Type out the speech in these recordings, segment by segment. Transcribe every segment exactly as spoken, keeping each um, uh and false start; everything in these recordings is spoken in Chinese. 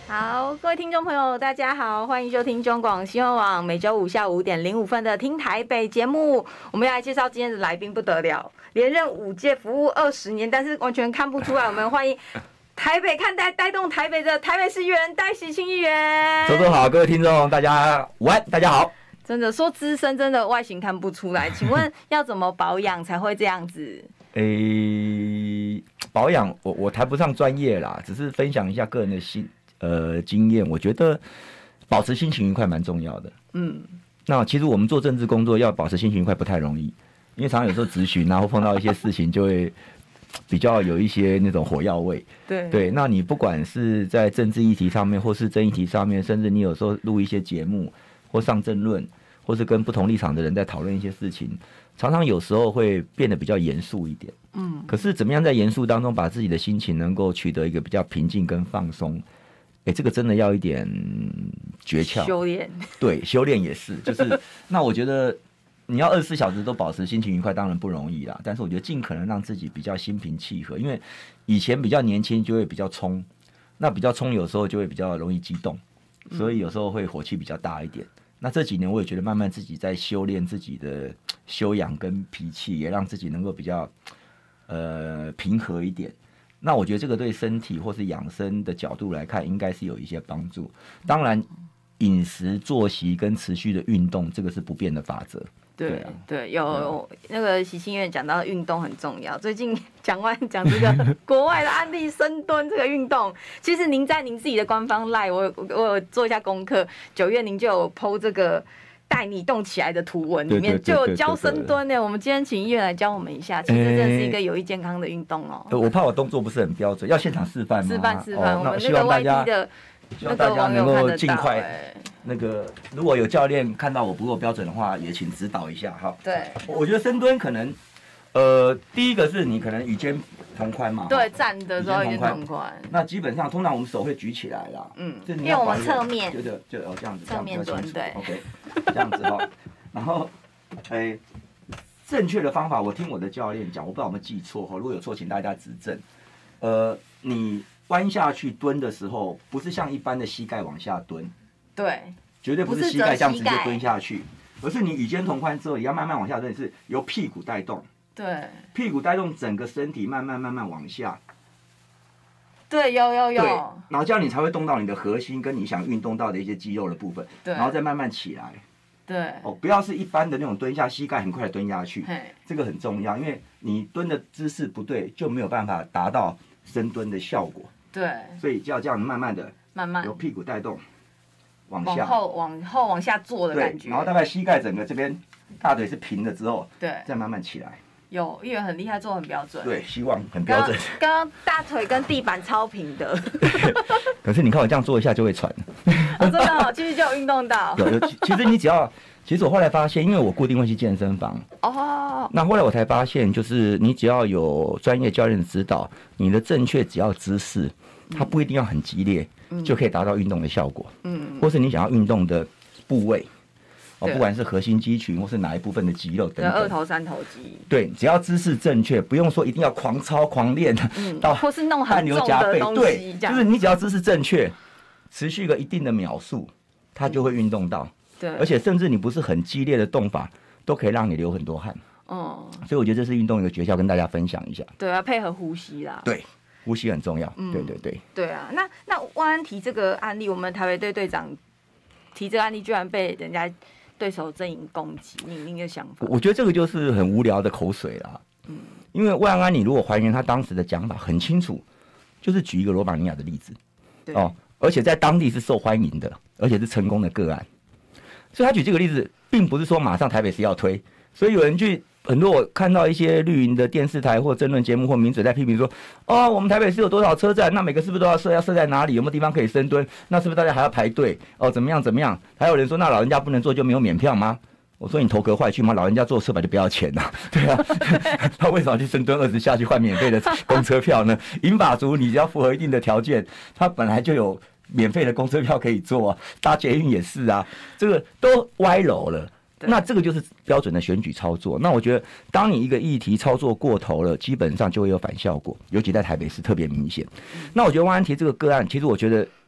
好，各位听众朋友，大家好，欢迎收听中广新闻网每周五下午五点零五分的《听台北》节目。我们要来介绍今天的来宾，不得了，连任五届，服务二十年，但是完全看不出来。我们欢迎台北看待带动台北的台北市议员戴喜庆议员。 周周好，各位听众大家午安，大家好。 真的说资深，真的外形看不出来。请问要怎么保养才会这样子？ 诶、欸，保养我我谈不上专业啦，只是分享一下个人的心呃经验。我觉得保持心情愉快蛮重要的。嗯，那其实我们做政治工作要保持心情愉快不太容易，因为常常有时候质询啊，或碰到一些事情就会比较有一些那种火药味。 对对，那你不管是在政治议题上面，或是争议题上面，甚至你有时候录一些节目或上政论，或是跟不同立场的人在讨论一些事情，常常有时候会变得比较严肃一点。嗯，可是怎么样在严肃当中把自己的心情能够取得一个比较平静跟放松？哎，这个真的要一点诀窍， 修炼。 对，修炼也是，就是那我觉得你要二十四小时都保持心情愉快，当然不容易啦。但是我觉得尽可能让自己比较心平气和，因为以前比较年轻就会比较冲，那比较冲有时候就会比较容易激动，所以有时候会火气比较大一点。那这几年我也觉得慢慢自己在修炼自己的修养跟脾气，也让自己能够比较呃平和一点。那我觉得这个对身体或是养生的角度来看，应该是有一些帮助。当然，饮食、作息跟持续的运动，这个是不变的法则。 对对、啊、 对，有那个喜庆院讲到运动很重要。最近讲完讲这个国外的案例，深蹲这个运动，其实您在您自己的官方 LINE， 我我有做一下功课，九月您就有 po 这个带你动起来的图文，里面就有教深蹲呢。我们今天请议员来教我们一下，其实真的是一个有益健康的运动哦。 欸、我怕我动作不是很标准，要现场示范吗？ 示范示范， 哦、 我们那个 Y T 的。 希望大家能够尽快那个，如果有教练看到我不够标准的话，也请指导一下哈。 对， 我觉得深蹲可能，呃，第一个是你可能与肩同宽嘛。 对，站的时候与肩同宽。 那基本上，通常我们手会举起来啦。嗯， 因为我们侧面。 就就就哦这样子。 侧面蹲对。 OK， 这样子哈。然后，哎、欸，正确的方法，我听我的教练讲，我不知道有没有记错哈，如果有错，请大家指正。呃，你。弯下去蹲的时候，不是像一般的膝盖往下蹲， 对， 绝对不是膝盖这样直接蹲下去，而是你与肩同宽之后，也要慢慢往下蹲，是由屁股带动， 对， 屁股带动整个身体慢慢慢慢往下， 对，有有有， 对，然后这样你才会动到你的核心跟你想运动到的一些肌肉的部分， 对， 然后再慢慢起来， 对， 哦，不要是一般的那种蹲下，膝盖很快的蹲下去，这个很重要，因为你蹲的姿势不对，就没有办法达到深蹲的效果。 对， 所以就要这样慢慢的， 慢慢由屁股带动往下， 往后往后往下坐的感觉。 然后大概膝盖整个这边大腿是平的之后， 对， 再慢慢起来。 有议员很厉害，做很标准。 对，希望很标准。 刚刚大腿跟地板超平的。 可是你看我这样做一下就会喘。 哦，真的哦，其实就有运动到。 有有，其实你只要。其实我后来发现，因为我固定会去健身房哦，那后来我才发现，就是你只要有专业教练的指导，你的正确只要姿势，它不一定要很激烈，嗯、就可以达到运动的效果。嗯，或是你想要运动的部位，哦，不管是核心肌群或是哪一部分的肌肉等等， 二头三头肌， 对，只要姿势正确，不用说一定要狂操狂练，嗯，到或是弄很重的东西， 对，就是你只要姿势正确，持续个一定的秒数，它就会运动到。对，而且甚至你不是很激烈的动法，都可以让你流很多汗。哦、嗯，所以我觉得这是运动一个诀窍，跟大家分享一下。 对啊，配合呼吸啦。 对，呼吸很重要。嗯、对对对。 对啊，那那万安提这个案例，我们台北队队长提这个案例，居然被人家对手阵营攻击，你您的想法？ 我觉得这个就是很无聊的口水啦。嗯，因为万安，你如果还原他当时的讲法很清楚，就是举一个罗马尼亚的例子。对哦，而且在当地是受欢迎的，而且是成功的个案。所以他举这个例子，并不是说马上台北市要推，所以有人去很多我看到一些绿营的电视台或争论节目或名嘴在批评说，哦，我们台北市有多少车站，那每个是不是都要设要设在哪里，有没有地方可以深蹲，那是不是大家还要排队？哦，怎么样怎么样？还有人说，那老人家不能坐就没有免票吗？我说你头壳坏去吗？老人家坐车本来就不要钱呐、啊，对啊，他为什么要去深蹲二十下去换免费的公车票呢？银发族你只要符合一定的条件，他本来就有免费的公车票可以坐啊，搭捷运也是啊，这个都歪楼了。那这个就是标准的选举操作。那我觉得，当你一个议题操作过头了，基本上就会有反效果，尤其在台北市特别明显。那我觉得万安提这个个案，其实我觉得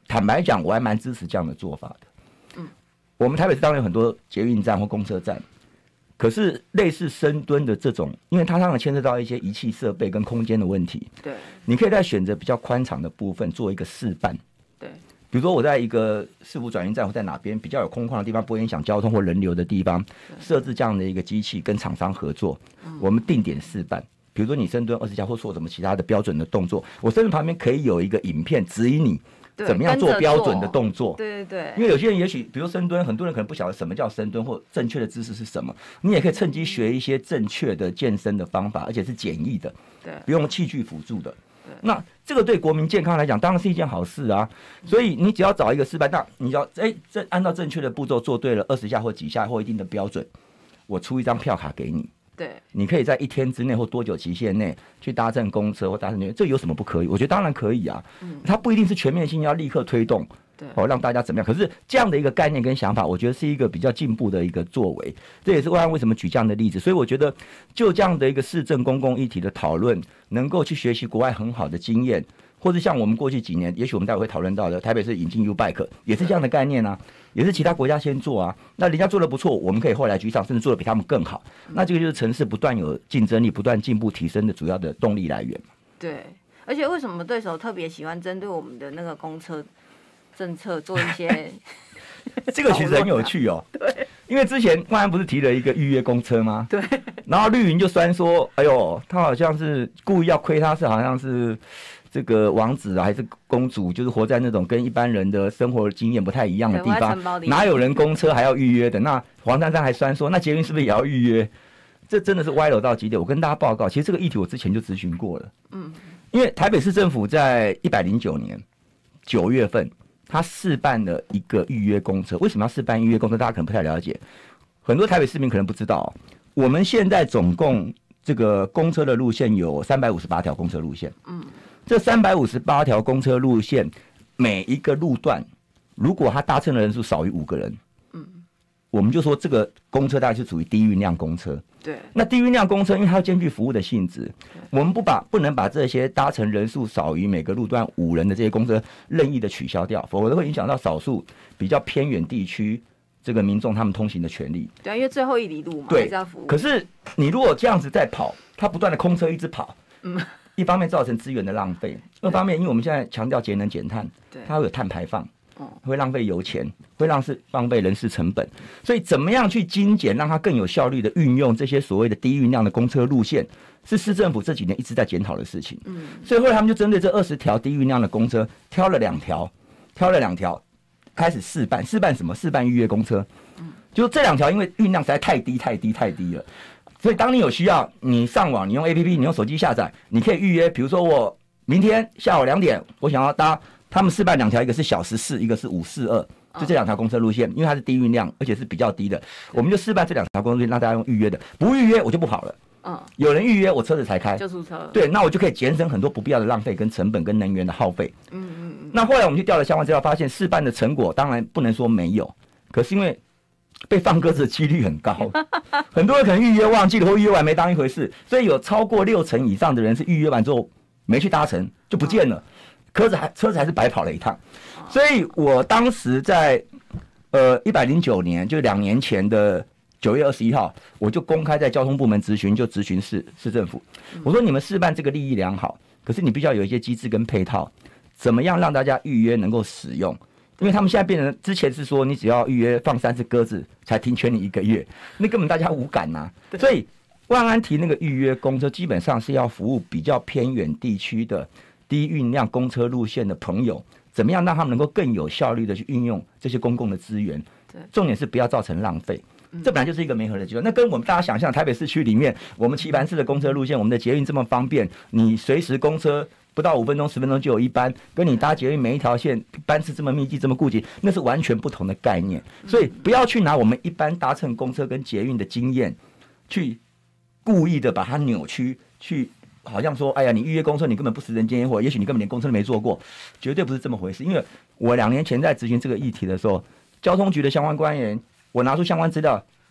坦白讲，我还蛮支持这样的做法的。嗯，我们台北市当然有很多捷运站或公车站，可是类似深蹲的这种，因为它当然牵涉到一些仪器设备跟空间的问题。 对， 你可以在选择比较宽敞的部分做一个示范。 对， 比如说我在一个市府转运站或在哪边比较有空旷的地方，不会影响交通或人流的地方，设置这样的一个机器，跟厂商合作，我们定点示范。比如说你深蹲二十下或做什么其他的标准的动作，我甚至旁边可以有一个影片指引你怎么样做标准的动作。 对对对， 因为有些人也许比如深蹲，很多人可能不晓得什么叫深蹲或正确的姿势是什么，你也可以趁机学一些正确的健身的方法，而且是简易的， 对， 不用器具辅助的。那这个对国民健康来讲当然是一件好事啊，所以你只要找一个示范，那你要哎这按照正确的步骤做对了二十下或几下或一定的标准，我出一张票卡给你。 对， 你可以在一天之内或多久期限内去搭乘公车或搭乘捷运，这有什么不可以？我觉得当然可以啊。嗯，它不一定是全面性要立刻推动，对，哦，让大家怎么样？可是这样的一个概念跟想法，我觉得是一个比较进步的一个作为。这也是万安为什么举这样的例子。所以我觉得，就这样的一个市政公共议题的讨论，能够去学习国外很好的经验，或者像我们过去几年，也许我们待会会讨论到的，台北市引进 U-Bike 也是这样的概念啊。也是其他国家先做啊，那人家做的不错，我们可以后来居上，甚至做的比他们更好。那这个就是城市不断有竞争力、不断进步提升的主要的动力来源。 对，而且为什么对手特别喜欢针对我们的那个公车政策做一些？ 这个其实很有趣哦。 对， 因为之前万安不是提了一个预约公车吗？ 对。 然后绿营就酸说：“哎呦，他好像是故意要亏，他是好像是。”这个王子啊，还是公主，就是活在那种跟一般人的生活经验不太一样的地方，哪有人公车还要预约的？那黄珊珊还酸说，那捷运是不是也要预约？这真的是歪楼到极点。我跟大家报告，其实这个议题我之前就咨询过了。嗯，因为台北市政府在一百零九年九月份，他试办了一个预约公车。为什么要试办预约公车？大家可能不太了解，很多台北市民可能不知道。我们现在总共这个公车的路线有三百五十八条公车路线。嗯。这三百五十八条公车路线，每一个路段，如果他搭乘的人数少于五个人，嗯，我们就说这个公车大概是属于低运量公车。 对。那低运量公车，因为它要兼具服务的性质，我们不把不能把这些搭乘人数少于每个路段五人的这些公车任意的取消掉，否则会影响到少数比较偏远地区这个民众他们通行的权利。 对，因为最后一里路嘛， 对， 还是要服务。 可是你如果这样子在跑，它不断的空车一直跑，嗯。一方面造成资源的浪费，二方面因为我们现在强调节能减碳，它会有碳排放，会浪费油钱，会浪费浪费人事成本，所以怎么样去精简，让它更有效率的运用这些所谓的低运量的公车路线，是市政府这几年一直在检讨的事情。嗯，所以后来他们就针对这二十条低运量的公车，挑了两条，挑了两条开始试办，试办什么？试办预约公车。嗯，就这两条，因为运量实在太低、太低、太低了。所以，当你有需要，你上网，你用 A P P， 你用手机下载，你可以预约。比如说，我明天下午两点，我想要搭他们试办两条，一个是小时四，一个是五四二，就这两条公车路线，因为它是低运量，而且是比较低的，我们就试办这两条公车路线，让大家用预约的。不预约，我就不跑了。嗯，有人预约，我车子才开， 就出车。 对，那我就可以节省很多不必要的浪费、跟成本、跟能源的耗费。嗯嗯嗯。那后来我们去调了相关资料，发现试办的成果，当然不能说没有，可是因为被放鸽子的几率很高，很多人可能预约忘记了，或预约完没当一回事，所以有超过六成以上的人是预约完之后没去搭乘就不见了，车子还车子还是白跑了一趟。所以我当时在呃一百零九年，就两年前的九月二十一号，我就公开在交通部门质询，就质询市市政府，我说你们试办这个利益良好，可是你必须要有一些机制跟配套，怎么样让大家预约能够使用？因为他们现在变成之前是说你只要预约放三次鸽子才停权你一个月，那根本大家无感呐、啊。所以万安提那个预约公车基本上是要服务比较偏远地区的低运量公车路线的朋友，怎么样让他们能够更有效率的去运用这些公共的资源？重点是不要造成浪费。这本来就是一个媒合的阶段，那跟我们大家想象台北市区里面我们棋盘式的公车路线，我们的捷运这么方便，你随时公车不到五分钟、十分钟就有一班，跟你搭捷运每一条线班次这么密集、这么顾及，那是完全不同的概念。所以不要去拿我们一般搭乘公车跟捷运的经验，去故意的把它扭曲，去好像说，哎呀，你预约公车你根本不食人间烟火，也许你根本连公车都没坐过，绝对不是这么回事。因为我两年前在咨询这个议题的时候，交通局的相关官员，我拿出相关资料，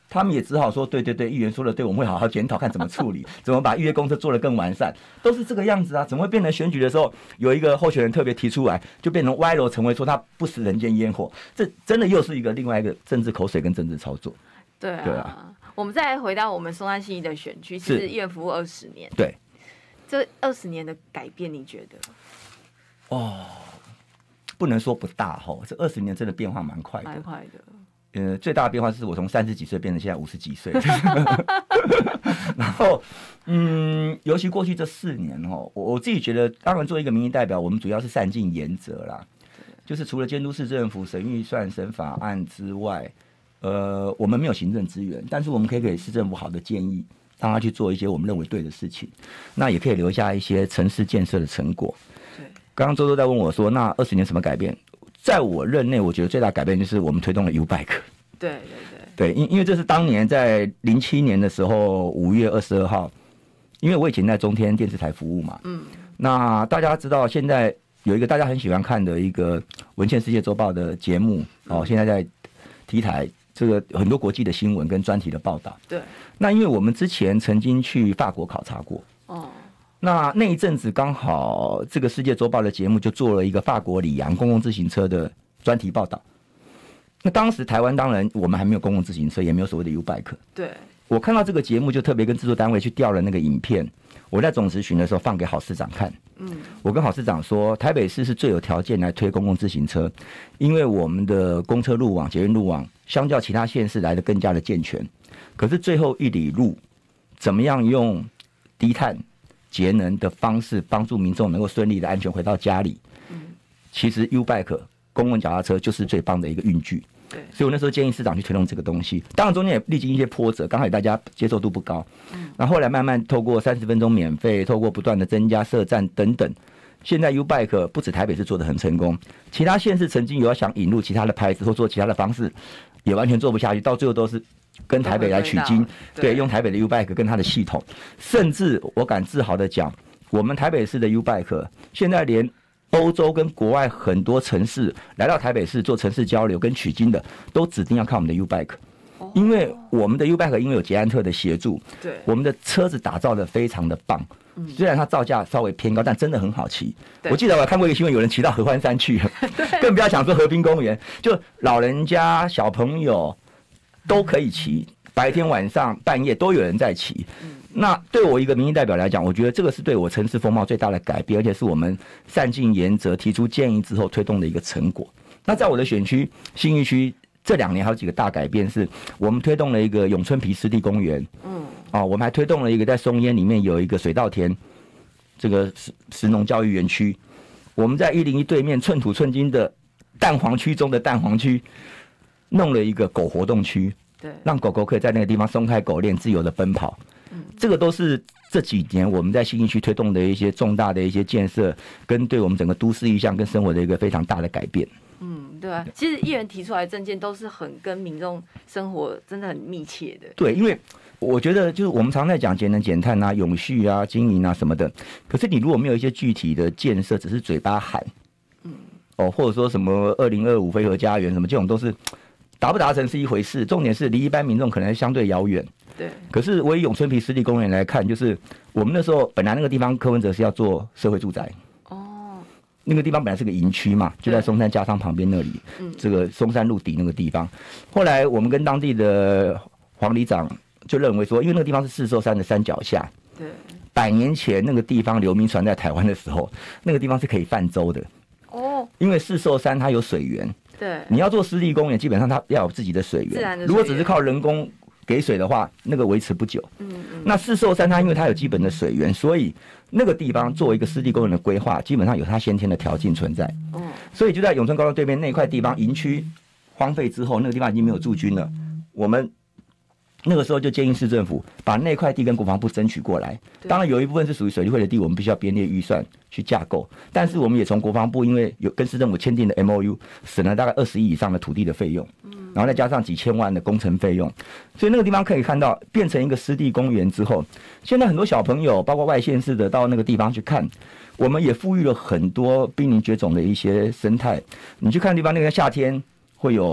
他们也只好说对对对，议员说的对，我们会好好检讨，看怎么处理，怎么把预约公车做得更完善，都是这个样子啊。怎么会变成选举的时候有一个候选人特别提出来，就变成歪楼，成为说他不食人间烟火？这真的又是一个另外一个政治口水跟政治操作。 对啊， 对啊。 我们再回到我们松山信义的选区，其实议员服务二十年， 对， 这二十年的改变，你觉得？ 哦，不能说不大哈，这二十年真的变化蛮快的， 蛮快的。 呃，最大的变化是我从三十几岁变成现在五十几岁，然后，嗯，尤其过去这四年哦，我我自己觉得，当然作为一个民意代表，我们主要是善尽原则啦，就是除了监督市政府审预算、审法案之外，呃，我们没有行政资源，但是我们可以给市政府好的建议，让他去做一些我们认为对的事情，那也可以留下一些城市建设的成果。对，刚刚周周在问我说，那二十年什么改变？在我任内，我觉得最大改变就是我们推动了 U-Bike。 对对对， 对，因因为这是当年在零七年的时候，五月二十二号，因为我以前在中天电视台服务嘛，嗯，那大家知道现在有一个大家很喜欢看的一个文茜世界周报的节目哦，现在在 T 台，这个很多国际的新闻跟专题的报道。对，那因为我们之前曾经去法国考察过，哦。那那一阵子刚好这个世界周报的节目就做了一个法国里昂公共自行车的专题报道。那当时台湾当然我们还没有公共自行车，也没有所谓的 U-Bike。对，我看到这个节目就特别跟制作单位去调了那个影片，我在总质询的时候放给郝市长看。嗯，我跟郝市长说，台北市是最有条件来推公共自行车，因为我们的公车路网、捷运路网相较其他县市来得更加的健全。可是最后一里路，怎么样用低碳节能的方式帮助民众能够顺利的安全回到家里？嗯，其实 U-Bike 公共脚踏车就是最棒的一个运具。对，所以我那时候建议市长去推动这个东西。当然中间也历经一些波折，刚好大家接受度不高。嗯，然后后来慢慢透过三十分钟免费，透过不断的增加设站等等，现在 U-Bike 不止台北市做得很成功，其他县市曾经有要想引入其他的牌子或做其他的方式，也完全做不下去，到最后都是跟台北来取经，对，对，用台北的 U-Bike 跟它的系统，甚至我敢自豪的讲，我们台北市的 U-Bike 现在连欧洲跟国外很多城市来到台北市做城市交流跟取经的，都指定要看我们的 U-Bike， 因为我们的 U-Bike 因为有捷安特的协助，对，我们的车子打造的非常的棒。虽然它造价稍微偏高，但真的很好骑。我记得我看过一个新闻，有人骑到合欢山去了，更不要想说河滨公园，就老人家、小朋友都可以骑，白天、晚上、半夜都有人在骑。那对我一个民意代表来讲，我觉得这个是对我城市风貌最大的改变，而且是我们善尽原则、提出建议之后推动的一个成果。那在我的选区信义区，这两年还有几个大改变，是我们推动了一个永春皮湿地公园。嗯。哦，我们还推动了一个在松烟里面有一个水稻田，这个食食农教育园区。我们在一零一对面寸土寸金的蛋黄区中的蛋黄区，弄了一个狗活动区，对，让狗狗可以在那个地方松开狗链，自由的奔跑。嗯，这个都是这几年我们在信义区推动的一些重大的一些建设，跟对我们整个都市意象跟生活的一个非常大的改变。 嗯，对啊，其实议员提出来的政见都是很跟民众生活真的很密切的。 对，因为我觉得就是我们常在讲节能减碳啊、永续啊、经营啊什么的，可是你如果没有一些具体的建设，只是嘴巴喊，嗯，哦，或者说什么二零二五非核家园什么这种，都是达不达成是一回事，重点是离一般民众可能相对遥远。对。可是我以永春皮湿地公园来看，就是我们那时候本来那个地方柯文哲是要做社会住宅。那个地方本来是个营区嘛，就在松山家商旁边那里，这个松山路底那个地方。后来我们跟当地的黄里长就认为说，因为那个地方是四兽山的山脚下，对，百年前那个地方流民船在台湾的时候，那个地方是可以泛舟的。哦，因为四兽山它有水源，对，你要做湿地公园，基本上它要有自己的水源，自然的水源。如果只是靠人工给水的话，那个维持不久。嗯嗯。那四兽山它因为它有基本的水源，所以那个地方作为一个湿地公园的规划，基本上有它先天的条件存在。哦。所以就在永春高中对面那块地方营区荒废之后，那个地方已经没有驻军了。我们那个时候就建议市政府把那块地跟国防部争取过来。当然有一部分是属于水利会的地，我们必须要编列预算去架构。但是我们也从国防部因为有跟市政府签订的 M O U， 省了大概二十亿以上的土地的费用。然后再加上几千万的工程费用，所以那个地方可以看到变成一个湿地公园之后，现在很多小朋友包括外县市的到那个地方去看，我们也富裕了很多濒临绝种的一些生态。你去看地方，那个夏天会有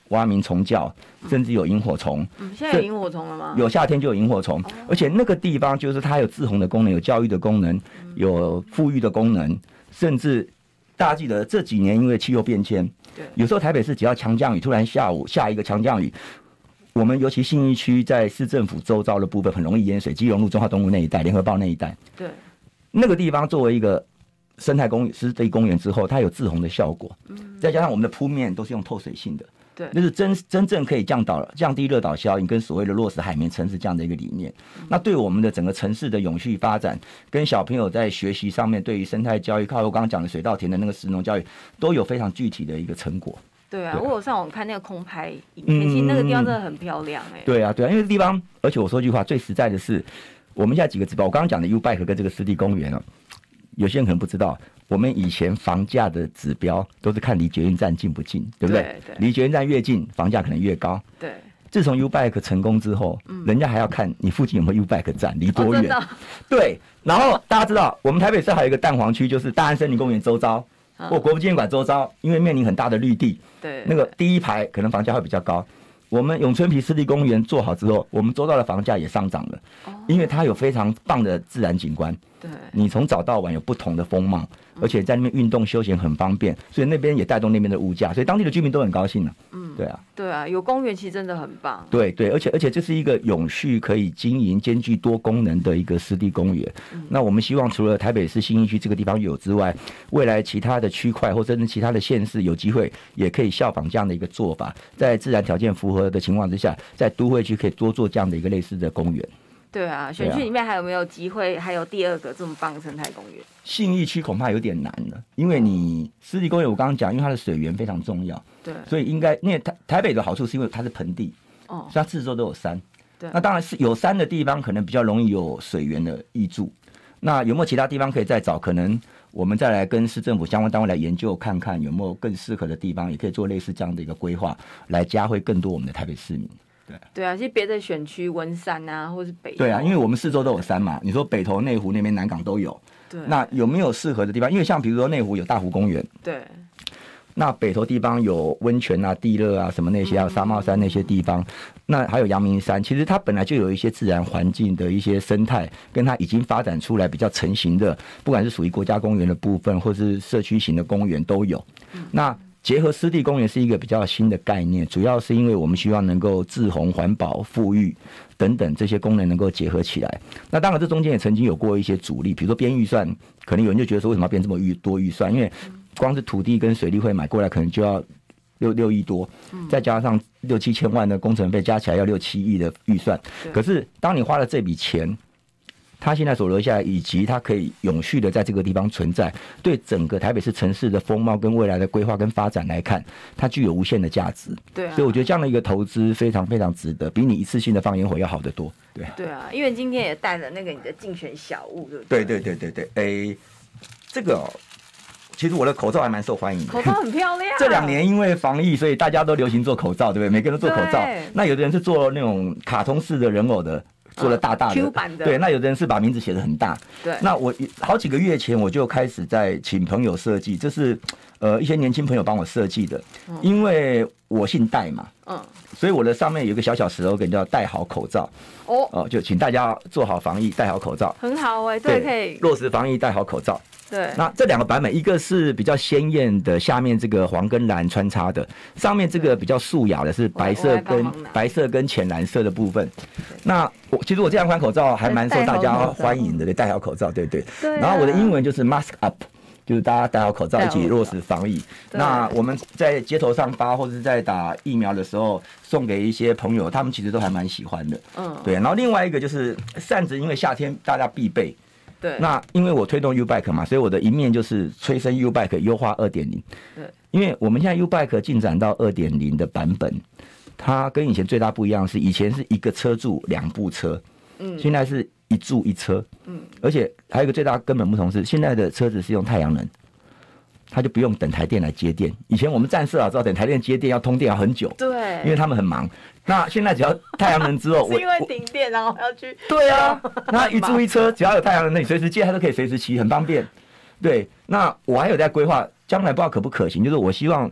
蛙鸣虫叫，甚至有萤火虫。 嗯，现在有萤火虫了吗？ 有，夏天就有萤火虫，而且那个地方就是它有自洪的功能，有教育的功能，有富裕的功能，甚至大家记得这几年因为气候变迁，有时候台北市只要强降雨，突然下午下一个强降雨。我们尤其信义区在市政府周遭的部分很容易淹水，基隆路、中华东路那一带、联合报那一带， 对， 那个地方作为一个生态公湿地公园之后，它有自洪的效果，嗯，再加上我们的铺面都是用透水性的， 对， 那是真真正可以降导降低热岛效应跟所谓的落实海绵城市这样的一个理念。嗯、那对我们的整个城市的永续发展，跟小朋友在学习上面，对于生态教育，靠我刚刚讲的水稻田的那个食农教育，都有非常具体的一个成果。 对啊，我有上网看那个空拍影片，其实那个地方真的很漂亮哎、欸。 对啊，对啊，因为地方，而且我说句话，最实在的是，我们现在几个指标，我刚刚讲的 U-Bike 跟这个湿地公园哦，有些人可能不知道，我们以前房价的指标都是看离捷运站近不近，对不对？对对，离捷运站越近，房价可能越高。 对。 自从 U-Bike 成功之后，嗯、人家还要看你附近有没有 U-Bike 站，离多远。哦、对，然后大家知道，我们台北市还有一个蛋黄区，就是大安森林公园周遭。或国父纪念馆周遭，因为面临很大的绿地， 对， 那个第一排可能房价会比较高。我们永春皮湿地公园做好之后，我们周遭的房价也上涨了，哦、因为它有非常棒的自然景观。 对， 你从早到晚有不同的风貌，而且在那边运动休闲很方便，所以那边也带动那边的物价，所以当地的居民都很高兴了。嗯，对啊， 对啊，有公园其实真的很棒。 对对，而且而且这是一个永续可以经营、兼具多功能的一个湿地公园。嗯、那我们希望除了台北市信义区这个地方有之外，未来其他的区块或者是其他的县市有机会也可以效仿这样的一个做法，在自然条件符合的情况之下，在都会区可以多做这样的一个类似的公园。 对啊，选区里面还有没有机会？还有第二个这么棒的生态公园？ 信义区恐怕有点难了，因为你湿地公园我刚刚讲，因为它的水源非常重要， 对， 所以应该因为台台北的好处是因为它是盆地，哦，所以它四周都有山， 对， 那当然是有山的地方可能比较容易有水源的挹注。那有没有其他地方可以再找？可能我们再来跟市政府相关单位来研究看看有没有更适合的地方，也可以做类似这样的一个规划，来嘉惠更多我们的台北市民。对, 对啊，其实别的选区文山啊，或是北投对啊，因为我们四周都有山嘛，你说北投、内湖那边、南港都有。 对， 那有没有适合的地方？因为像比如说内湖有大湖公园， 对， 那北投地方有温泉啊、地热啊什么那些，还有沙帽山那些地方，嗯、那还有阳明山，其实它本来就有一些自然环境的一些生态，跟它已经发展出来比较成型的，不管是属于国家公园的部分，或是社区型的公园都有。嗯、那结合湿地公园是一个比较新的概念，主要是因为我们希望能够自洪、环保、富裕等等这些功能能够结合起来。那当然，这中间也曾经有过一些阻力，比如说编预算，可能有人就觉得说，为什么要编这么预多预算？因为光是土地跟水利会买过来，可能就要六六亿多，再加上六七千万的工程费，加起来要六七亿的预算。可是当你花了这笔钱，它现在所留下来，以及它可以永续的在这个地方存在，对整个台北市城市的风貌跟未来的规划跟发展来看，它具有无限的价值。 对啊， 所以我觉得这样的一个投资非常非常值得，比你一次性的放烟火要好得多。对， 对啊，因为今天也带了那个你的竞选小物，对不对？ 对对对对对，诶，这个、哦。其实我的口罩还蛮受欢迎的， 口罩很漂亮。 这两年因为防疫，所以大家都流行做口罩，对不对？每个人都做口罩。那有的人是做那种卡通式的人偶的，做了大大的、 Q 版的。 对，那有的人是把名字写得很大。 对。 那我好几个月前我就开始在请朋友设计，这是呃一些年轻朋友帮我设计的，嗯、因为我姓戴嘛，嗯，所以我的上面有一个小小 slogan 叫戴好口罩。哦。哦、呃，就请大家做好防疫，戴好口罩。 很好哎、欸，对，可以落实防疫，戴好口罩。 对， 那这两个版本，一个是比较鲜艳的，下面这个黄跟蓝穿插的，上面这个比较素雅的是白色跟白色跟浅蓝色的部分。那我其实我这两款口罩还蛮受大家欢迎的，对，戴好口罩，对对。 对、啊。 然后我的英文就是 mask up， 就是大家戴好口罩一起落实防疫。那我们在街头上发或者是在打疫苗的时候，送给一些朋友，他们其实都还蛮喜欢的。嗯。对，然后另外一个就是扇子，因为夏天大家必备。 对， 那因为我推动 U-Bike 嘛，所以我的一面就是催生 U-Bike 优化 二点零。 对， 因为我们现在 U-Bike 进展到 二点零 的版本，它跟以前最大不一样是，以前是一个车柱两部车，嗯，现在是一柱一车，嗯，而且还有一个最大根本不同是，现在的车子是用太阳能。他就不用等台电来接电。以前我们站设好之后，等台电接电要通电要很久， 对， 因为他们很忙。那现在只要太阳能之后， 是因为停电然后要去。 对啊，那一柱一车，只要有太阳能，那你随时接，它都可以随时骑，很方便。对，那我还有在规划，将来不知道可不可行，就是我希望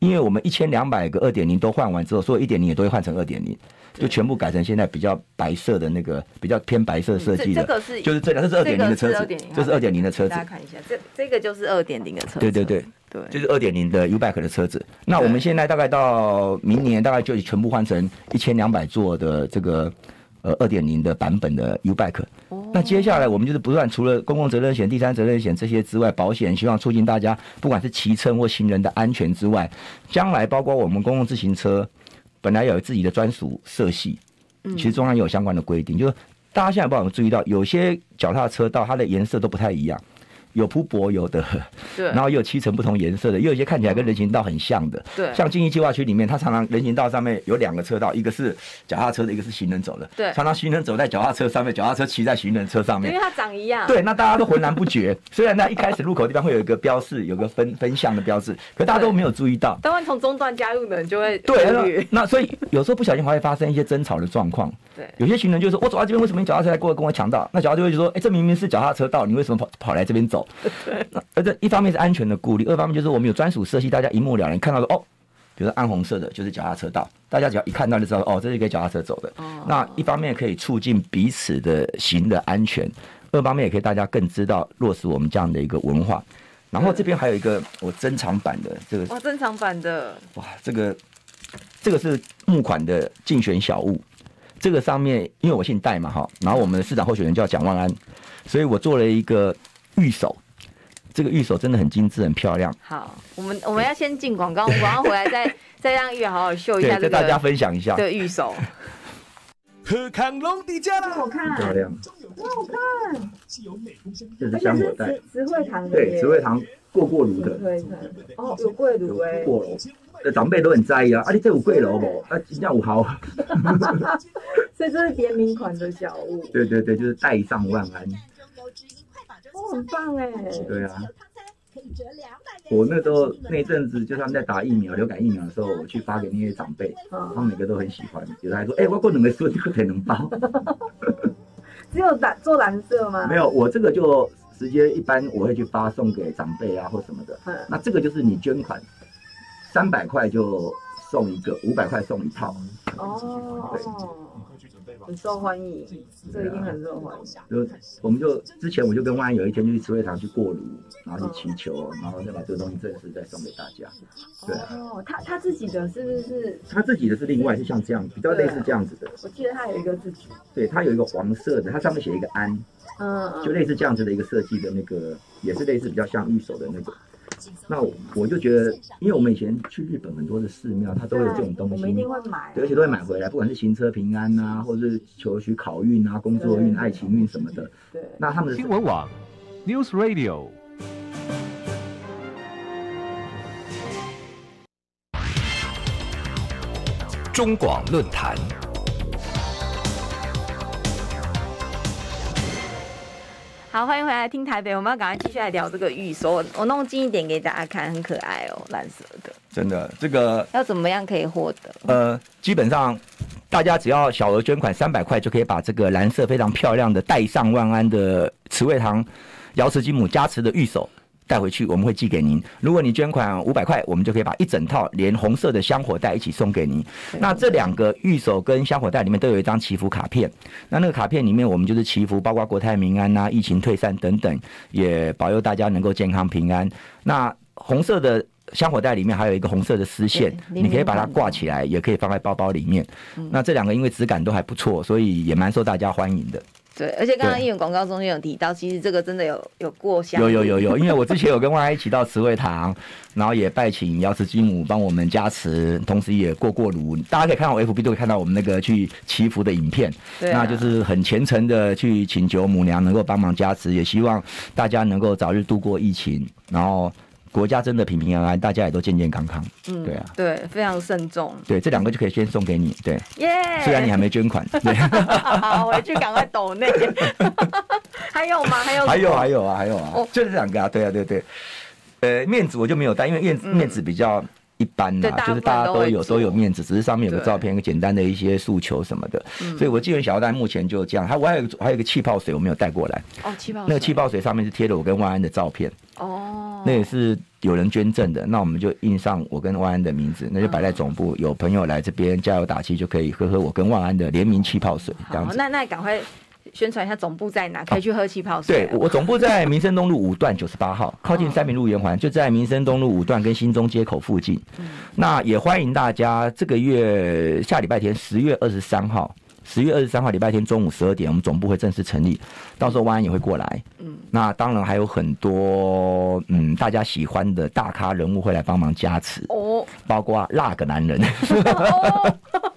因为我们一千两百个二点零都换完之后，所有一点零也都会换成二点零。就全部改成现在比较白色的那个比较偏白色设计的， 这个是就是这辆，这是二点零的车子，这是二点零的车子， 大家看一下，这这个就是二点零的车子， 对对对对， 就是二点零的 U-Bike 的车子。那我们现在大概到明年大概就全部换成一千两百座的这个呃二点零的版本的 U-Bike。那接下来我们就是不断除了公共责任险、第三责任险这些之外，保险希望促进大家不管是骑乘或行人的安全之外，将来包括我们公共自行车本来有自己的专属色系。其实中央也有相关的规定，就是大家现在不知道有没有注意到，有些脚踏车道它的颜色都不太一样，有铺柏油的，对，然后也有漆成不同颜色的，也有一些看起来跟人行道很像的，对，像经济计划区里面，它常常人行道上面有两个车道，一个是脚踏车的，一个是行人走的，对，常常行人走在脚踏车上面，脚踏车骑在行人车上面， 因为它长一样， 对，那大家都浑然不觉。虽然那一开始路口地方会有一个标示，有个分分项的标志，可大家都没有注意到。 当然从中段加入的人就会对，那, 那所以有时候不小心还会发生一些争吵的状况。对，有些行人就说：“我走到这边，为什么你脚踏车来过来跟我抢道？”那脚踏车就说：“哎、欸，这明明是脚踏车道，你为什么跑跑来这边走？”对，而这一方面是安全的顾虑，二方面就是我们有专属色系，大家一目了然看到说哦，比如说暗红色的就是脚踏车道，大家只要一看到就知道哦，这是给脚踏车走的。哦，那一方面可以促进彼此的行的安全，二方面也可以大家更知道落实我们这样的一个文化。然后这边还有一个我珍藏版的这个， 哇，珍藏版的， 哇，这个这个是募款的竞选小物。这个上面，因为我姓戴嘛哈，然后我们的市长候选人叫蒋万安，所以我做了一个玉手，这个玉手真的很精致、很漂亮。 好，我们我们要先进广告，广告回来再再让议员好好秀一下这个， 再大家分享一下这个玉手。 贺康龙底价了， 好看， 漂亮， 好看。 这是香火袋， 慈惠堂的， 对，慈惠堂过过炉的， 哦，有过炉哎， 过炉。长辈都很在意啊，啊，你这有贵楼不？啊，真正有好。 所以这是联名款的小物。 对对对，就是代上万安。 哦，很棒哎。 对啊。我那时候那阵子，就他们在打疫苗、流感疫苗的时候，我去发给那些长辈，他们每个都很喜欢。有的还说：“哎、欸，我过两个孙，可以能包。” 只有蓝做蓝色吗？ 没有，我这个就直接一般我会去发送给长辈啊或什么的。嗯。那这个就是你捐款。三百块就送一个，五百块送一套。 哦，很受欢迎，这一定很受欢迎。 就我们就之前我就跟万安有一天就去慈惠堂去过炉，然后去祈求，然后再把这个东西正式再送给大家。对啊。哦， 他他自己的是不是？ 他自己的是另外是像这样，比较类似这样子的。 我记得他有一个自己。对， 他有一个黄色的，它上面写一个安，嗯，就类似这样子的一个设计的那个，也是类似比较像玉手的那个。那我就觉得，因为我们以前去日本很多的寺庙，它都有这种东西， 我们一定会买， 对，而且都会买回来，不管是行车平安啊，或者是求取考运啊、工作运、爱情运什么的。对，那他们的新闻网 News Radio 中广论坛。 好，欢迎回来听台北。我们要赶快继续来聊这个玉手，我我弄近一点给大家看，很可爱哦，蓝色的。 真的，这个要怎么样可以获得？ 呃，基本上大家只要小额捐款三百块，就可以把这个蓝色非常漂亮的代上万安的慈惠堂瑶池金母加持的玉手带回去，我们会寄给您。如果你捐款五百块，我们就可以把一整套连红色的香火袋一起送给您。那这两个玉手跟香火袋里面都有一张祈福卡片，那那个卡片里面我们就是祈福，包括国泰民安啊、疫情退散等等，也保佑大家能够健康平安。那红色的香火袋里面还有一个红色的丝线，你可以把它挂起来，也可以放在包包里面。嗯、那这两个因为质感都还不错，所以也蛮受大家欢迎的。 对，而且刚刚议员广告中间有提到，其实这个真的有有过香。 有有有有，因为我之前有跟万安一起到慈惠堂，然后也拜请瑶池金母帮我们加持，同时也过过炉。大家可以看到我 F B 都可以看到我们那个去祈福的影片，对、啊，那就是很虔诚的去请求母娘能够帮忙加持，也希望大家能够早日度过疫情，然后国家真的平平安安，大家也都健健康康。嗯，对啊， 对，非常慎重。 对，这两个就可以先送给你。对， 耶、yeah ！ 虽然你还没捐款，对， 好，回去赶快抖内。还有吗？还有？ 还有还有啊，还有啊，哦、就这两个啊，对啊，对对。呃，面子我就没有带，因为面子、嗯、面子比较一般呐、啊，就是大家都有都有面子，只是上面有个照片，一个简单的一些诉求什么的。所以我寄人小袋目前就这样。还我还有还有一个气泡水我没有带过来。 哦，气泡水。 那个气泡水上面是贴了我跟万安的照片。 哦。 那也是有人捐赠的，那我们就印上我跟万安的名字，那就摆在总部，有朋友来这边加油打气，就可以喝喝我跟万安的联名气泡水，这样子。 那那赶快宣传一下总部在哪，可以去喝气泡水。 对，我总部在民生东路五段九十八号，靠近三民路圆环，就在民生东路五段跟新中街口附近。那也欢迎大家这个月下礼拜天十月二十三号。十月二十三号礼拜天中午十二点，我们总部会正式成立，到时候万安也会过来。嗯，那当然还有很多嗯大家喜欢的大咖人物会来帮忙加持哦，包括那个男人。哦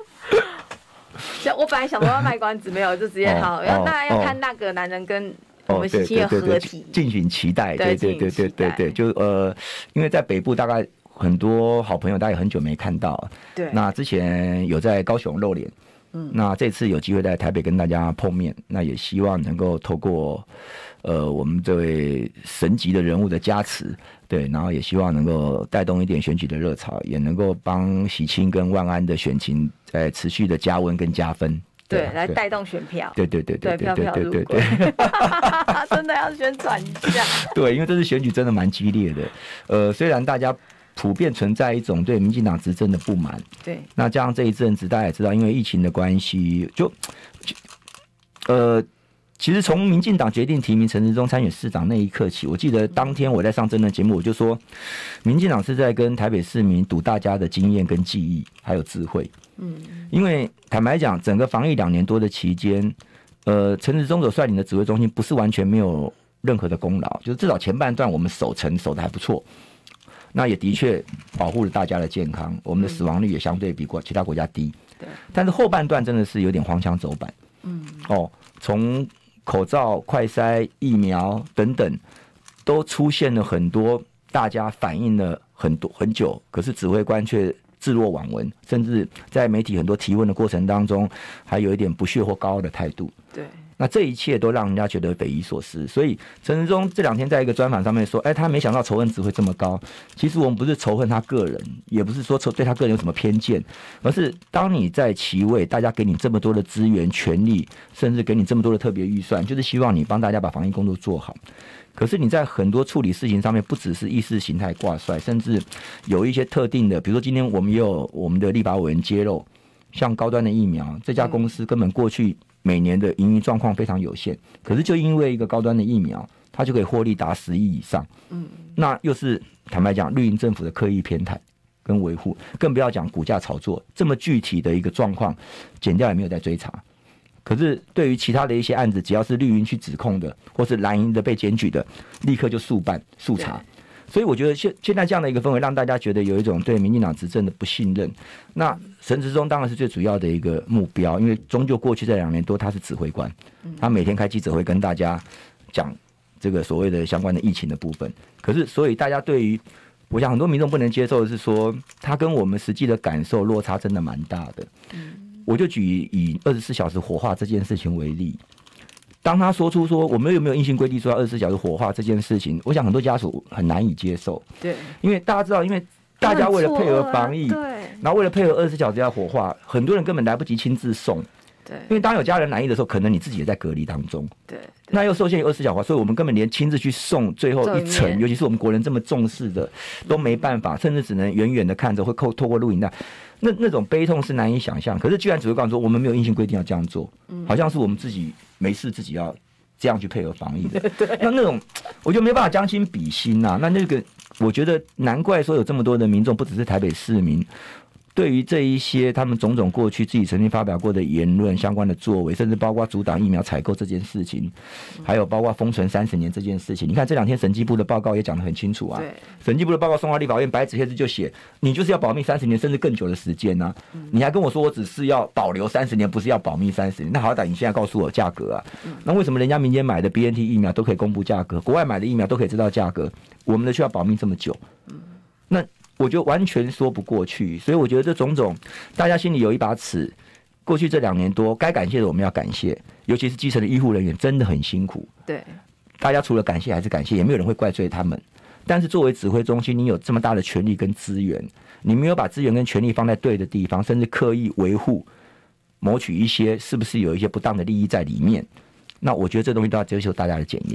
我本来想说要卖关子，没有就直接好，要、哦、那要看那个男人跟我们喜庆的合体， 敬请期待。对对对对对对，就呃，因为在北部大概很多好朋友大概很久没看到，对，那之前有在高雄露脸。嗯，那这次有机会在台北跟大家碰面，那也希望能够透过呃我们这位神级的人物的加持，对，然后也希望能够带动一点选举的热潮，也能够帮喜庆跟万安的选情在持续的加温跟加分， 对，对来带动选票， 对对对对对对对对对，真的要宣传一下， 对，因为这次选举真的蛮激烈的，呃，虽然大家普遍存在一种对民进党执政的不满，对，那加上这一阵子大家也知道，因为疫情的关系，就，就呃，其实从民进党决定提名陈时中参选市长那一刻起，我记得当天我在上政论节目，我就说，民进党是在跟台北市民赌大家的经验跟记忆，还有智慧，嗯，因为坦白讲，整个防疫两年多的期间，呃，陈时中所率领的指挥中心不是完全没有任何的功劳，就是至少前半段我们守城守得还不错。那也的确保护了大家的健康，我们的死亡率也相对比其他国家低。对，但是后半段真的是有点荒腔走板。嗯，哦，从口罩、快筛、疫苗等等，都出现了很多大家反映了很多很久，可是指挥官却置若罔闻，甚至在媒体很多提问的过程当中，还有一点不屑或高傲的态度。对。那这一切都让人家觉得匪夷所思，所以陈时中这两天在一个专访上面说，哎，他没想到仇恨值会这么高。其实我们不是仇恨他个人，也不是说仇对他个人有什么偏见，而是当你在其位，大家给你这么多的资源、权力，甚至给你这么多的特别预算，就是希望你帮大家把防疫工作做好。可是你在很多处理事情上面，不只是意识形态挂帅，甚至有一些特定的，比如说今天我们也有我们的立法委员揭露，像高端的疫苗，这家公司根本过去每年的营运状况非常有限，可是就因为一个高端的疫苗，它就可以获利达十亿以上。嗯，那又是坦白讲，绿营政府的刻意偏袒跟维护，更不要讲股价炒作这么具体的一个状况，检调也没有在追查。可是对于其他的一些案子，只要是绿营去指控的，或是蓝营的被检举的，立刻就速办速查。所以我觉得现现在这样的一个氛围，让大家觉得有一种对民进党执政的不信任。那陈时中当然是最主要的一个目标，因为终究过去这两年多他是指挥官，他每天开记者会跟大家讲这个所谓的相关的疫情的部分。可是所以大家对于，我想很多民众不能接受的是说，他跟我们实际的感受落差真的蛮大的。我就举以二十四小时火化这件事情为例。当他说出说我们有没有硬性规定说要二十四小时火化这件事情，我想很多家属很难以接受。对，因为大家知道，因为大家为了配合防疫，对，然后为了配合二十四小时要火化，很多人根本来不及亲自送。对，因为当有家人染疫的时候，可能你自己也在隔离当中。对，那又受限于二十四小时，所以我们根本连亲自去送最后一程，尤其是我们国人这么重视的，都没办法，甚至只能远远的看着，会透透过录影带。那那种悲痛是难以想象，可是居然指挥官说我们没有硬性规定要这样做，好像是我们自己没事自己要这样去配合防疫的。那那种我就没办法将心比心呐、啊。那那个我觉得难怪说有这么多的民众，不只是台北市民，对于这一些他们种种过去自己曾经发表过的言论、相关的作为，甚至包括阻挡疫苗采购这件事情，还有包括封存三十年这件事情，你看这两天审计部的报告也讲得很清楚啊。审计部的报告送到立法院，白纸黑字就写，你就是要保密三十年，甚至更久的时间啊。你还跟我说我只是要保留三十年，不是要保密三十年，那好歹你现在告诉我价格啊。那为什么人家民间买的 B N T 疫苗都可以公布价格，国外买的疫苗都可以知道价格，我们的却要保密这么久？那我觉得完全说不过去，所以我觉得这种种大家心里有一把尺。过去这两年多，该感谢的我们要感谢，尤其是基层的医护人员真的很辛苦。对，大家除了感谢还是感谢，也没有人会怪罪他们。但是作为指挥中心，你有这么大的权力跟资源，你没有把资源跟权力放在对的地方，甚至刻意维护、谋取一些是不是有一些不当的利益在里面？那我觉得这东西都要接受大家的检验。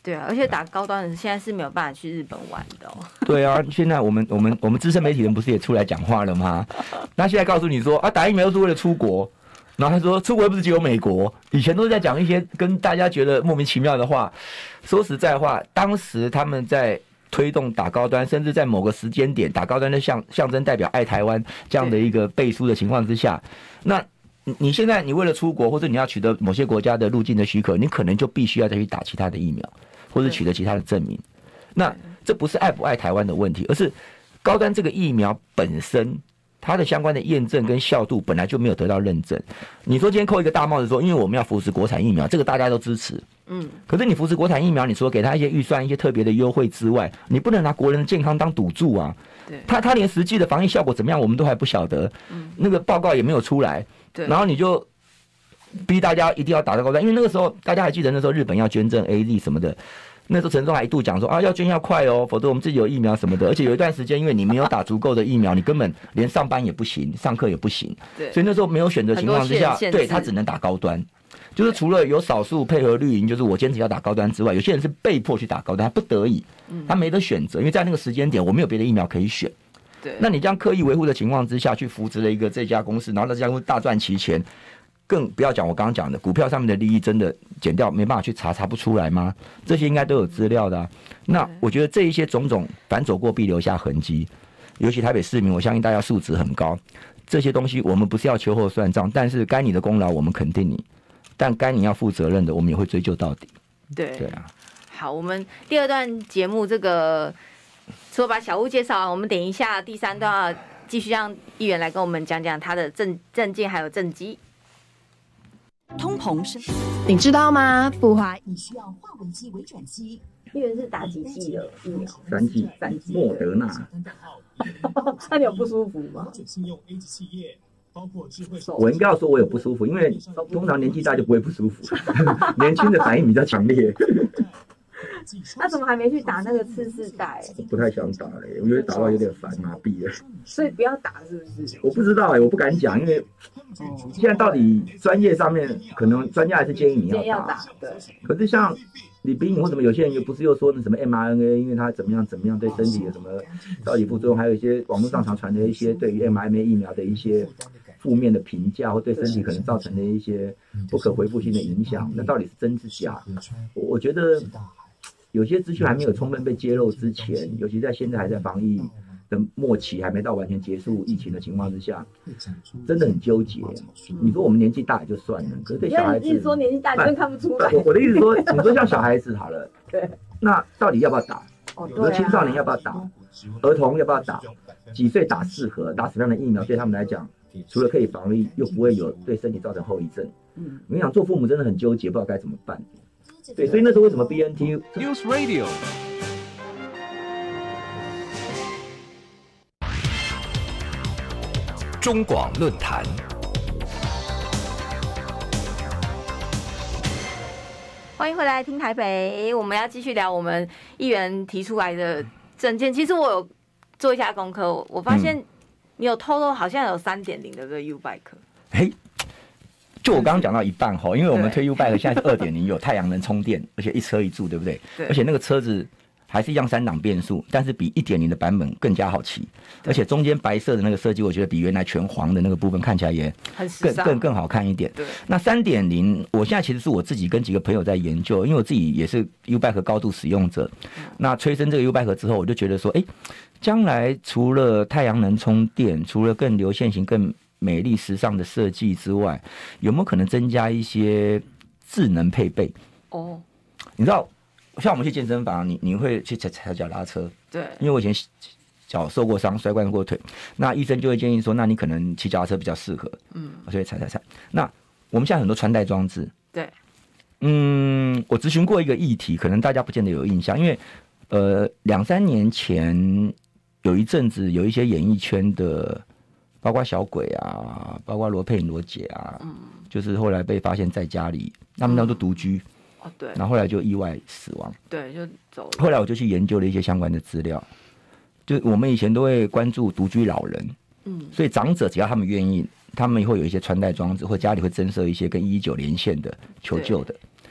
对啊，而且打高端的现在是没有办法去日本玩的哦。 对啊，现在我们我们我们资深媒体人不是也出来讲话了吗？那现在告诉你说啊，打疫苗都是为了出国，然后他说出国又不是只有美国，以前都是在讲一些跟大家觉得莫名其妙的话。说实在话，当时他们在推动打高端，甚至在某个时间点打高端的象象征代表爱台湾这样的一个背书的情况之下，那你现在你为了出国或者你要取得某些国家的入境的许可，你可能就必须要再去打其他的疫苗，或者取得其他的证明。那这不是爱不爱台湾的问题，而是高端这个疫苗本身它的相关的验证跟效度本来就没有得到认证。你说今天扣一个大帽子说，因为我们要扶持国产疫苗，这个大家都支持。嗯，可是你扶持国产疫苗，你除了给他一些预算、一些特别的优惠之外，你不能拿国人的健康当赌注啊。对，他他连实际的防疫效果怎么样，我们都还不晓得。嗯，那个报告也没有出来。对，然后你就逼大家一定要打到高端，因为那个时候大家还记得那时候日本要捐赠 A Z 什么的。那时候陈忠还一度讲说啊，要捐要快哦，否则我们自己有疫苗什么的。而且有一段时间，因为你没有打足够的疫苗，你根本连上班也不行，上课也不行。对，所以那时候没有选择情况之下，对他只能打高端。就是除了有少数配合绿营，就是我坚持要打高端之外，有些人是被迫去打高端，他不得已，他没得选择，因为在那个时间点我没有别的疫苗可以选。对，那你这样刻意维护的情况之下去扶植了一个这家公司，然后那家公司大赚其钱。更不要讲我刚刚讲的股票上面的利益，真的减掉没办法去查，查不出来吗？这些应该都有资料的啊。那我觉得这一些种种反走过必留下痕迹，尤其台北市民，我相信大家素质很高。这些东西我们不是要秋后算账，但是该你的功劳我们肯定你，但该你要负责任的，我们也会追究到底。对对啊。 好，我们第二段节目这个除了把小屋介绍完，我们等一下第三段要继续让议员来跟我们讲讲他的政政见还有政绩。 通膨是，你知道吗？不华已需要化危机为转机。 议员是打几剂的疫苗？ 三剂，三剂。莫德纳。 那你有不舒服吗？ 我应该要说我有不舒服，因为通常年纪大就不会不舒服，年轻的反应比较强烈。 那怎么还没去打那个次世代？ 不太想打了，我觉得打到有点烦，麻痹了。 所以不要打是不是？ 我不知道哎、欸，我不敢讲，因为现在到底专业上面，可能专家还是建议你要打。要打对。可是像李冰颖或什么有些人又不是又说那什么 M R N A， 因为它怎么样怎么样对身体有什么到底副作用，还有一些网络上常传的一些对于 M R N A 疫苗的一些负面的评价，或对身体可能造成的一些不可回复性的影响，那到底是真是假？我我觉得。有些资讯还没有充分被揭露之前，尤其在现在还在防疫的末期，还没到完全结束疫情的情况之下，真的很纠结。你说我们年纪大也就算了，可是对小孩子， 你一直说年纪大，你真看不出来。 我我的意思说，你说像小孩子好了，对，那到底要不要打？比如说青少年要不要打？儿童要不要打？几岁打适合？打什么样的疫苗对他们来讲，除了可以防疫，又不会有对身体造成后遗症？嗯，我跟你讲，做父母真的很纠结，不知道该怎么办。对，所以那时候为什么 B N T News Radio 中广论坛， 欢迎回来听台北，我们要继续聊我们议员提出来的政见。其实我有做一下功课，我发现你有透露好像有 三点零 的这个 U-Bike。 嘿。就我刚刚讲到一半哈，因为我们推 U-Bike 现在是 二点零， 有太阳能充电，而且一车一柱，对不对？对。而且那个车子还是一样三档变速，但是比 一点零 的版本更加好骑，而且中间白色的那个设计，我觉得比原来全黄的那个部分看起来也更更更好看一点。对。那 三点零， 我现在其实是我自己跟几个朋友在研究，因为我自己也是 U-Bike 高度使用者。那催生这个 U-Bike 之后，我就觉得说，哎，将来除了太阳能充电，除了更流线型、更美丽时尚的设计之外，有没有可能增加一些智能配备？哦，你知道，像我们去健身房，你你会去踩踩脚踏车，对，因为我以前脚受过伤，摔断过腿，那医生就会建议说，那你可能骑脚踏车比较适合，嗯，所以踩踩踩。那我们现在很多穿戴装置，对，嗯，我咨询过一个议题，可能大家不见得有印象，因为呃两三年前有一阵子有一些演艺圈的。包括小鬼啊，包括罗佩颖罗姐啊，嗯，就是后来被发现在家里，他们当初独居，哦对，然后后来就意外死亡，对，就走了。后来我就去研究了一些相关的资料，就我们以前都会关注独居老人，嗯，所以长者只要他们愿意，他们会有一些穿戴装置，或家里会增设一些跟一一九连线的求救的。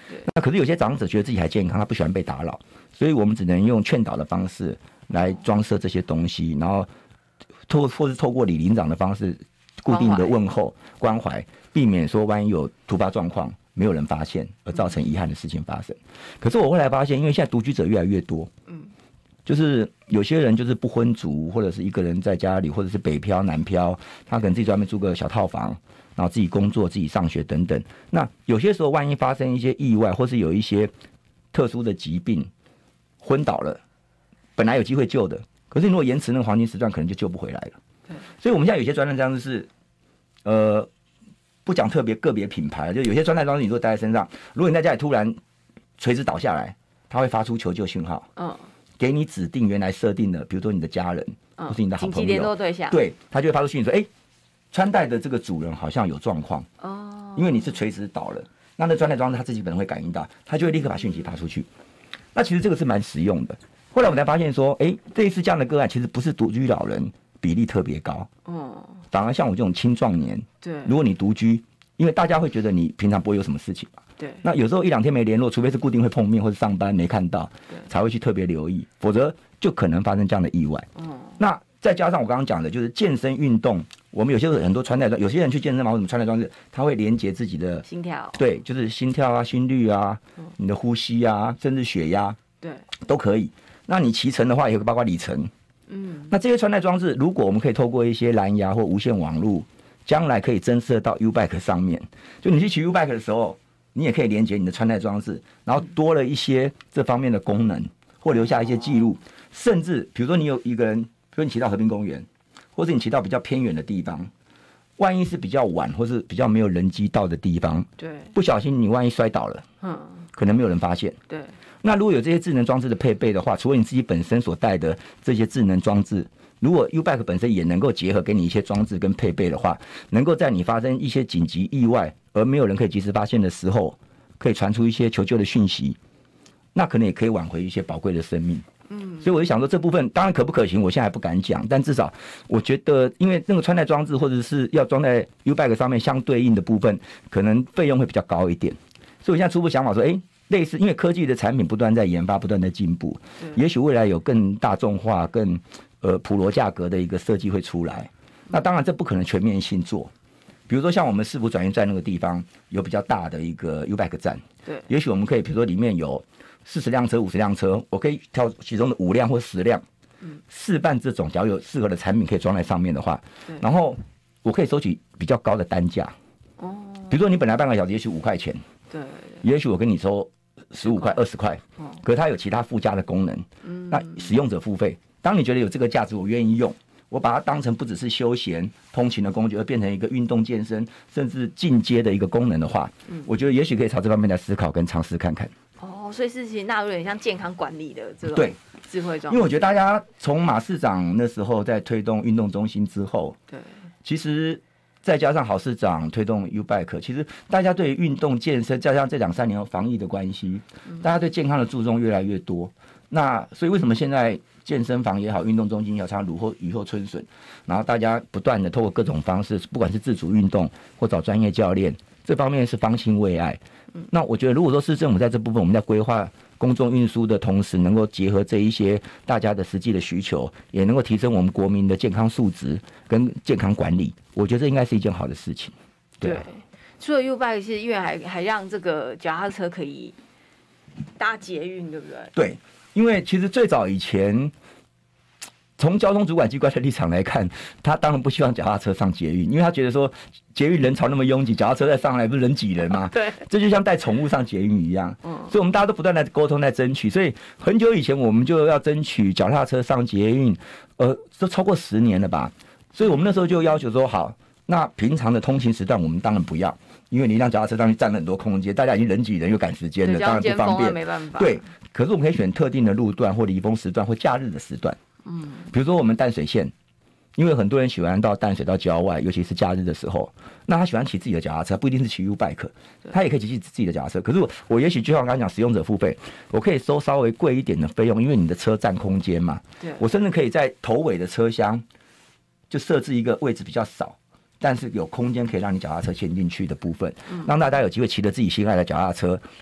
那可是有些长者觉得自己还健康，他不喜欢被打扰，所以我们只能用劝导的方式来装设这些东西，然后透或是透过李领长的方式固定的问候关怀，避免说万一有突发状况没有人发现而造成遗憾的事情发生。可是我后来发现，因为现在独居者越来越多，嗯，就是有些人就是不婚族，或者是一个人在家里，或者是北漂南漂，他可能自己在外面租个小套房，然后自己工作自己上学等等。那有些时候万一发生一些意外，或是有一些特殊的疾病昏倒了，本来有机会救的，可是如果延迟那个黄金时段可能就救不回来了。所以我们现在有些专案装置是呃不讲特别个别品牌，就有些专案装置你如果带在身上，如果你在家里突然垂直倒下来，它会发出求救讯号，嗯，给你指定原来设定的，比如说你的家人，嗯，或是你的好朋友，紧急联络对象，对，他就会发出讯息说，哎、欸，穿戴的这个主人好像有状况，哦，因为你是垂直倒了，那那穿戴装置他自己本身会感应到，他就会立刻把讯息发出去。那其实这个是蛮实用的。后来我们才发现说，哎、欸，这一次这样的个案其实不是独居老人比例特别高，哦，反而像我这种青壮年，对，如果你独居，因为大家会觉得你平常不会有什么事情嘛，对，那有时候一两天没联络，除非是固定会碰面或者上班没看到，才会去特别留意，否则就可能发生这样的意外。嗯，那再加上我刚刚讲的，就是健身运动，我们有些很多穿戴装，有些人去健身房或者穿戴装置，他会连接自己的心跳， 对，就是心跳啊、心率啊、嗯、你的呼吸啊，甚至血压，对，都可以。那你骑乘的话，也包括里程。嗯，那这些穿戴装置，如果我们可以透过一些蓝牙或无线网络，将来可以增设到 U-Bike 上面，就你去骑 U-Bike 的时候，你也可以连接你的穿戴装置，然后多了一些这方面的功能，或留下一些记录，甚至比如说你有一个人，比如说你骑到和平公园，或者你骑到比较偏远的地方，万一是比较晚或是比较没有人机到的地方，对，不小心你万一摔倒了，嗯，可能没有人发现，对。那如果有这些智能装置的配备的话，除了你自己本身所带的这些智能装置，如果 U-Bike 本身也能够结合给你一些装置跟配备的话，能够在你发生一些紧急意外而没有人可以及时发现的时候，可以传出一些求救的讯息，那可能也可以挽回一些宝贵的生命。嗯，所以我就想说这部分当然可不可行，我现在还不敢讲，但至少我觉得，因为那个穿戴装置或者是要装在 U-Bike 上面相对应的部分，可能费用会比较高一点。所以我现在初步想法说，哎、欸。类似，因为科技的产品不断在研发，不断在进步，也许未来有更大众化、更呃普罗价格的一个设计会出来。那当然，这不可能全面性做。比如说，像我们市府转运站那个地方有比较大的一个 U-Bike 站，对，也许我们可以，比如说里面有四十辆车、五十辆车，我可以挑其中的五辆或十辆，嗯，示范这种，假如有适合的产品可以装在上面的话，然后我可以收取比较高的单价。哦，比如说你本来半个小时也许五块钱，对，也许我跟你收十五块、二十块，可是它有其他附加的功能，嗯，那使用者付费。当你觉得有这个价值，我愿意用，我把它当成不只是休闲通勤的工具，而变成一个运动健身，甚至进阶的一个功能的话，嗯，我觉得也许可以朝这方面来思考跟尝试看看。 哦，所以是其实纳入有点像健康管理的这种对智慧装置。 因为我觉得大家从马市长那时候在推动运动中心之后，对，其实。再加上郝市长推动 U-Bike， 其实大家对运动健身，加上这两三年防疫的关系，大家对健康的注重越来越多。那所以为什么现在健身房也好，运动中心也好，常常雨后雨后春笋，然后大家不断的透过各种方式，不管是自主运动或找专业教练，这方面是方兴未艾。那我觉得，如果说市政府在这部分我们在规划公众运输的同时，能够结合这一些大家的实际的需求，也能够提升我们国民的健康素质跟健康管理，我觉得这应该是一件好的事情。对，对除了 U-Bike， 其实因为还还让这个脚踏车可以搭捷运，对不对？ 对，因为其实最早以前。从交通主管机关的立场来看，他当然不希望脚踏车上捷运，因为他觉得说捷运人潮那么拥挤，脚踏车再上来不是人挤人吗？对，这就像带宠物上捷运一样。嗯，所以我们大家都不断在沟通，在争取。所以很久以前我们就要争取脚踏车上捷运，呃，都超过十年了吧？所以我们那时候就要求说，好，那平常的通勤时段我们当然不要，因为你一辆脚踏车上去占了很多空间，大家已经人挤人又赶时间了，当然不方便。 没办法。 对，可是我们可以选特定的路段或离峰时段或假日的时段。嗯，比如说我们淡水线，因为很多人喜欢到淡水到郊外，尤其是假日的时候，那他喜欢骑自己的脚踏车，不一定是骑 U-Bike， 他也可以骑自己的脚踏车。可是我我也许就像我刚才讲，使用者付费，我可以收稍微贵一点的费用，因为你的车占空间嘛。对，我甚至可以在头尾的车厢就设置一个位置比较少，但是有空间可以让你脚踏车牵进去的部分，让大家有机会骑着自己心爱的脚踏车。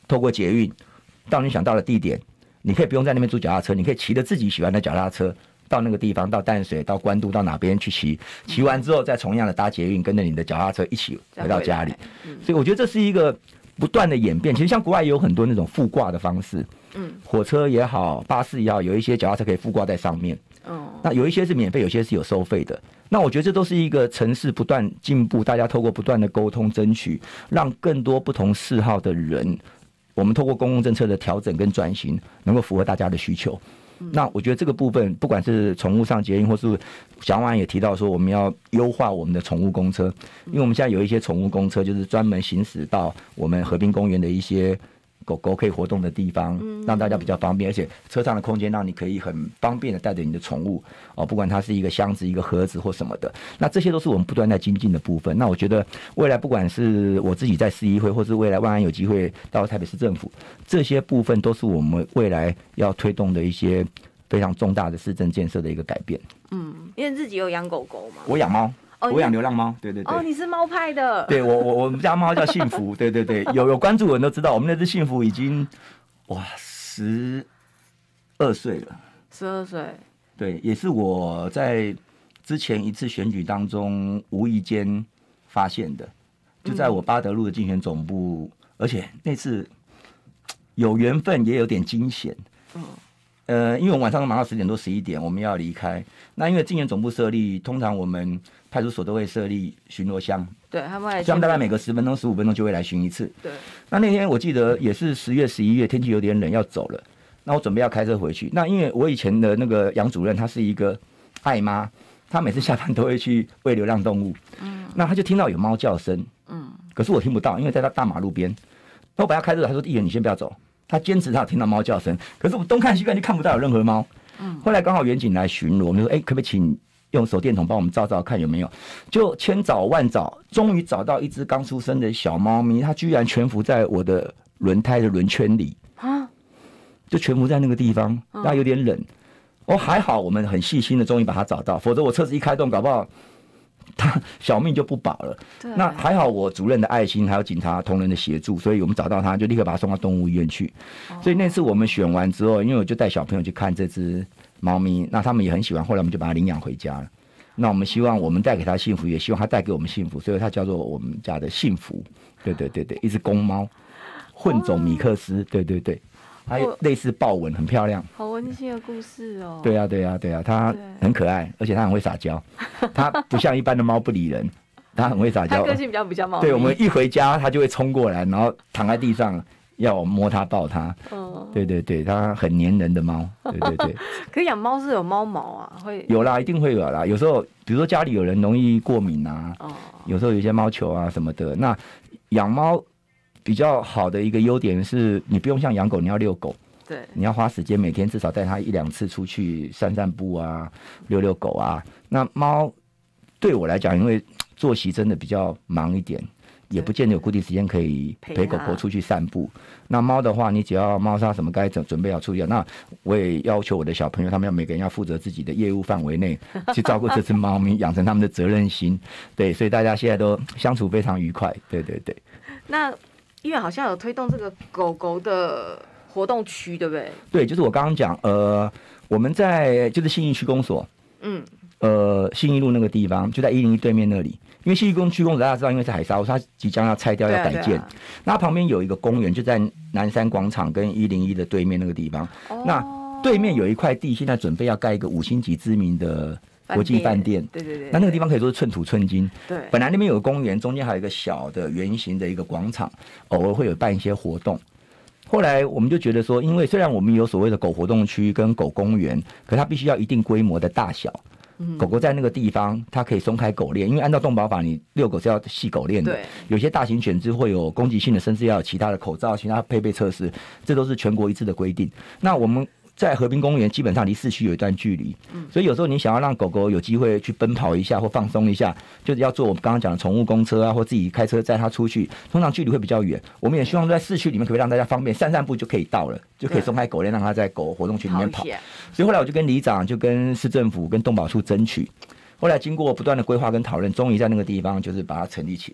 透过捷运到你想到的地点，你可以不用在那边租脚踏车，你可以骑着自己喜欢的脚踏车到那个地方，到淡水、到关渡、到哪边去骑，骑完之后再同样的搭捷运，跟着你的脚踏车一起回到家里。所以我觉得这是一个不断的演变。其实像国外也有很多那种附挂的方式，嗯，火车也好，巴士也好，有一些脚踏车可以附挂在上面。哦，那有一些是免费，有些是有收费的。那我觉得这都是一个城市不断进步，大家透过不断的沟通争取，让更多不同嗜好的人，我们透过公共政策的调整跟转型，能够符合大家的需求。那我觉得这个部分，不管是宠物上捷运，或是小婉也提到说，我们要优化我们的宠物公车，因为我们现在有一些宠物公车，就是专门行驶到我们河滨公园的一些狗狗可以活动的地方，让大家比较方便，而且车上的空间让你可以很方便的带着你的宠物哦，不管它是一个箱子、一个盒子或什么的，那这些都是我们不断在精进的部分。那我觉得未来不管是我自己在市议会，或是未来万安有机会到台北市政府，这些部分都是我们未来要推动的一些非常重大的市政建设的一个改变。 嗯，因为自己有养狗狗嘛， 我养猫。哦、我养流浪猫，对对对。 哦，你是猫派的。 对，我我我们家猫叫幸福，对对对，有有关注的人都知道，我们那只幸福已经哇十二岁了。 十二岁。 对，也是我在之前一次选举当中无意间发现的，就在我八德路的竞选总部，嗯、而且那次有缘分，也有点惊险。嗯。呃，因为我们晚上都忙到十点多、十一点，我们要离开。那因为竞选总部设立，通常我们派出所都会设立巡逻箱， 对他们来， 这样大概每隔十分钟、十五分钟就会来巡一次。 对。 那那天我记得也是十月、十一月，天气有点冷，要走了。那我准备要开车回去。那因为我以前的那个杨主任，他是一个爱妈，他每次下班都会去喂流浪动物。嗯。那他就听到有猫叫声，嗯，可是我听不到，因为在他大马路边。那我本来要开车，他说：“议员，你先不要走。”他坚持他有听到猫叫声，可是我东看西看就看不到有任何猫。嗯，后来刚好远警来巡逻，我们就说：“哎、欸，可不可以请用手电筒帮我们照照看有没有？”就千找万找，终于找到一只刚出生的小猫咪，它居然蜷伏在我的轮胎的轮圈里啊，就蜷伏在那个地方，那有点冷。哦，还好我们很细心的，终于把它找到，否则我车子一开动，搞不好他小命就不保了。那还好我主任的爱心还有警察同仁的协助，所以我们找到他就立刻把他送到动物医院去。哦、所以那次我们选完之后，因为我就带小朋友去看这只猫咪，那他们也很喜欢，后来我们就把它领养回家了。那我们希望我们带给他幸福，也希望他带给我们幸福，所以它叫做我们家的幸福。对对对对，一只公猫，混种米克斯，对对对。还有类似豹纹，很漂亮， 好温馨的故事哦。 对啊，对啊，对啊，它很可爱，而且它很会撒娇。它不像一般的猫不理人，它很会撒娇。 它个性比较比较猫。 对，我们一回家，它就会冲过来，然后躺在地上，要我摸它抱它。哦。对对对，它很黏人的猫。对对对。 可养猫是有猫毛啊，会有啦，一定会有啦。有时候，比如说家里有人容易过敏啊，哦，有时候有一些猫球啊什么的，那养猫比较好的一个优点是，你不用像养狗，你要遛狗， 对， 你要花时间每天至少带它一两次出去散散步啊，遛遛狗啊。那猫对我来讲，因为作息真的比较忙一点，也不见得有固定时间可以陪狗狗出去散步。那猫的话，你只要猫砂什么该准准备好处理好，那我也要求我的小朋友，他们要每个人要负责自己的业务范围内去照顾这只猫咪，养成他们的责任心。对，所以大家现在都相处非常愉快。对对对。 那因为好像有推动这个狗狗的活动区，对不对？ 对，就是我刚刚讲，呃，我们在就是信义区公所，嗯，呃，信义路那个地方，就在一零一对面那里。因为信义区公所大家知道，因为是海沙屋，它即将要拆掉，要改建。啊啊、那旁边有一个公园，就在南山广场跟一零一的对面那个地方。哦、那对面有一块地，现在准备要盖一个五星级知名的国际饭店， 对对对， 那那个地方可以说是寸土寸金。 对， 本来那边有个公园，中间还有一个小的圆形的一个广场，偶尔会有办一些活动。后来我们就觉得说，因为虽然我们有所谓的狗活动区跟狗公园，可它必须要一定规模的大小。嗯、狗狗在那个地方，它可以松开狗链，因为按照动保法，你遛狗是要系狗链的。 对， 有些大型犬只会有攻击性的，甚至要有其他的口罩、其他配备测试，这都是全国一致的规定。那我们在河滨公园基本上离市区有一段距离，所以有时候你想要让狗狗有机会去奔跑一下或放松一下，就是要坐我们刚刚讲的宠物公车啊，或自己开车载它出去，通常距离会比较远。我们也希望在市区里面可以让大家方便散散步就可以到了，就可以松开狗链，让它在狗活动区里面跑。所以后来我就跟里长、就跟市政府、跟动保处争取，后来经过不断的规划跟讨论，终于在那个地方就是把它成立起来。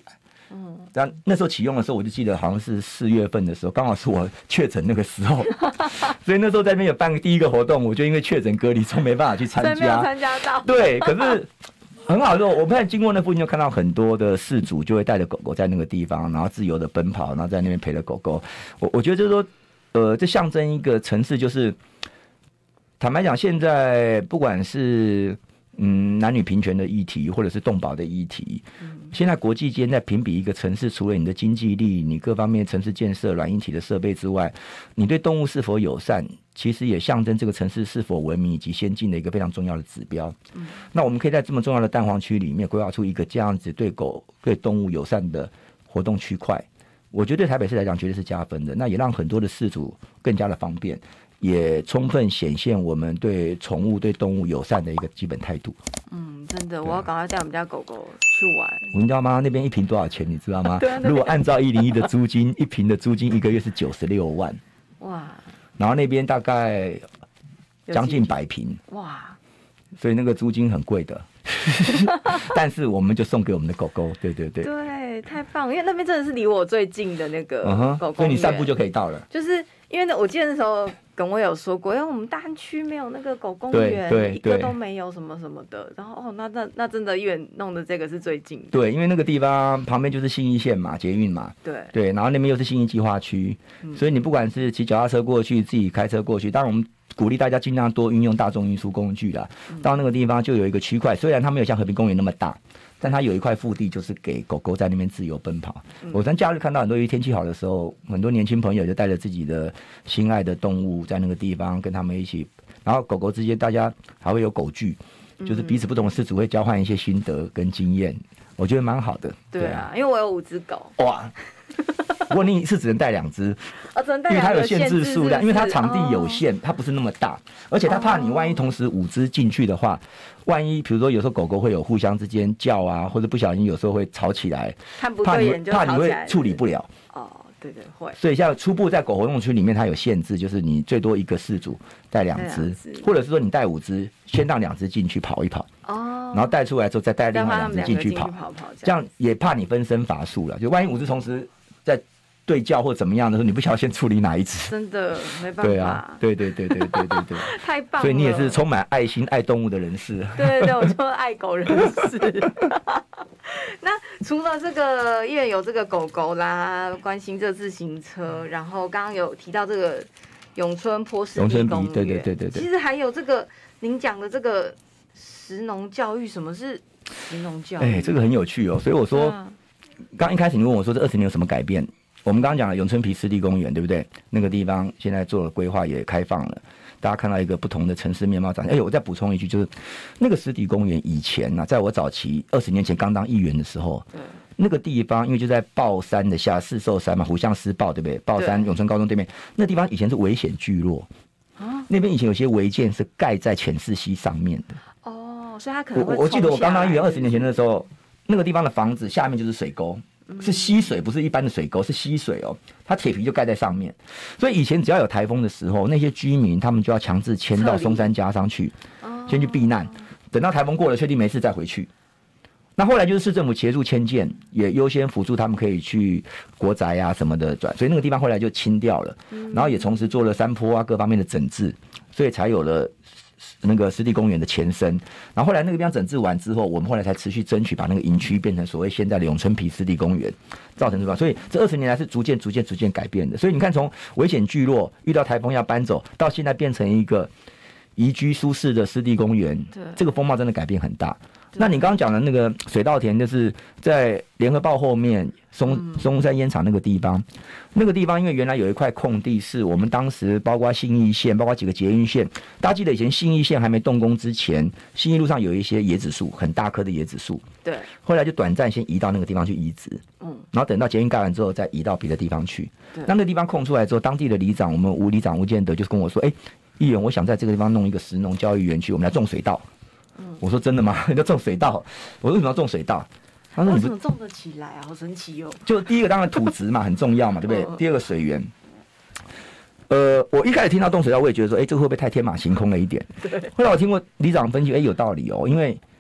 嗯， 但那时候启用的时候，我就记得好像是四月份的时候，刚好是我确诊那个时候，所以那时候在那边有办第一个活动，我就因为确诊隔离，就没办法去参加， 所以没有参加到。 对，可是很好的，我们经过那附近就看到很多的饲主就会带着狗狗在那个地方，然后自由的奔跑，然后在那边陪着狗狗。我我觉得就是说，呃，这象征一个城市，就是坦白讲，现在不管是嗯男女平权的议题，或者是动保的议题，嗯、现在国际间在评比一个城市，除了你的经济力、你各方面城市建设、软硬体的设备之外，你对动物是否友善，其实也象征这个城市是否文明以及先进的一个非常重要的指标。嗯、那我们可以在这么重要的蛋黄区里面规划出一个这样子对狗、对动物友善的活动区块，我觉得对台北市来讲绝对是加分的。那也让很多的饲主更加的方便。也充分显现我们对宠物、对动物友善的一个基本态度。 嗯，真的，我要赶快带我们家狗狗去玩。 你知道吗？那边一瓶多少钱？你知道吗？ 对啊， 如果按照一零一的租金，一瓶的租金一个月是九十六万。 哇！ 然后那边大概将近百平。哇！所以那个租金很贵的。但是我们就送给我们的狗狗，对对对。 对，太棒了，因为那边真的是离我最近的那个狗狗， 所以你散步就可以到了。 就是因为我记得那时候跟我有说过，因为我们大安区没有那个狗公园，一个都没有什么什么的。然后哦，那那那真的医院弄的这个是最近的。 对，因为那个地方旁边就是信义线嘛，捷运嘛。对对，然后那边又是信义计划区，嗯、所以你不管是骑脚踏车过去，自己开车过去，当然我们鼓励大家尽量多运用大众运输工具啦。嗯、到那个地方就有一个区块，虽然它没有像和平公园那么大。但它有一块腹地，就是给狗狗在那边自由奔跑。嗯、我在假日看到很多，因为天气好的时候，很多年轻朋友就带着自己的心爱的动物在那个地方跟他们一起，然后狗狗之间大家还会有狗聚，就是彼此不同的饲主会交换一些心得跟经验，我觉得蛮好的。 对啊，因为我有五只狗。哇！ 不过你是只能带两只， 哦，只能带两只， 因为它有限制数量，因为它场地有限，它不是那么大，而且它怕你万一同时五只进去的话，万一比如说有时候狗狗会有互相之间叫啊，或者不小心有时候会吵起来， 看不对眼就吵起来， 怕你会处理不了。 哦，对对会。 所以像初步在狗活动区里面，它有限制，就是你最多一个饲主带两只，或者是说你带五只，先让两只进去跑一跑。哦。然后带出来之后再带另外两只进去跑，这样也怕你分身乏术了。就万一五只同时在对叫或怎么样的时候，你不晓得先处理哪一只， 真的没办法。 对啊，对对对对对对对， 太棒了。 所以你也是充满爱心、爱动物的人士。 对对对，我就是爱狗人士。那除了这个，因为有这个狗狗啦，关心这自行车，然后刚刚有提到这个永春坡湿地公园， 对对对对对。 其实还有这个您讲的这个食农教育，什么是食农教育？ 哎，这个很有趣哦。所以我说，刚、嗯、一开始你问我说这二十年有什么改变？我们刚刚讲了永春皮湿地公园，对不对？那个地方现在做了规划，也开放了，大家看到一个不同的城市面貌展现。哎，我再补充一句，就是那个湿地公园以前呢、啊，在我早期二十年前刚当议员的时候，那个地方因为就在豹山的下四兽山嘛，虎象狮豹，对不对？豹山永春高中对面，那地方以前是危险聚落啊，那边以前有些违建是盖在浅势溪上面的。 哦，所以它可能会我我记得我刚当议员二十年前的时候，那个地方的房子下面就是水沟。是溪水，不是一般的水沟，是溪水哦。它铁皮就盖在上面，所以以前只要有台风的时候，那些居民他们就要强制迁到松山家商去，先去避难，等到台风过了，确定没事再回去。那后来就是市政府协助迁建，也优先辅助他们可以去国宅啊什么的转，所以那个地方后来就清掉了，然后也同时做了山坡啊各方面的整治，所以才有了那个湿地公园的前身。然后后来那个地方整治完之后，我们后来才持续争取把那个营区变成所谓现在的永春皮湿地公园，造成这个，所以这二十年来是逐渐逐渐逐渐改变的。所以你看，从危险聚落遇到台风要搬走，到现在变成一个宜居舒适的湿地公园，这个风貌真的改变很大。那你刚刚讲的那个水稻田，就是在联合报后面松松山烟厂那个地方，那个地方因为原来有一块空地，是我们当时包括信义线，包括几个捷运线，大家记得以前信义线还没动工之前，信义路上有一些椰子树，很大棵的椰子树， 对， 后来就短暂先移到那个地方去移植，嗯，然后等到捷运盖完之后再移到别的地方去。那那个地方空出来之后，当地的里长，我们吴里长吴建德就是跟我说，哎、欸，议员，我想在这个地方弄一个食农教育园区，我们来种水稻。我说真的吗？要种水稻？我说为什么要种水稻？ 他说你怎么种得起来啊？好神奇哦！ 就第一个当然土质嘛很重要嘛，对不对？第二个水源。呃，我一开始听到种水稻，我也觉得说，哎、欸，这个会不会太天马行空了一点？对。后来我听过里长分析，哎、欸，有道理哦，因为我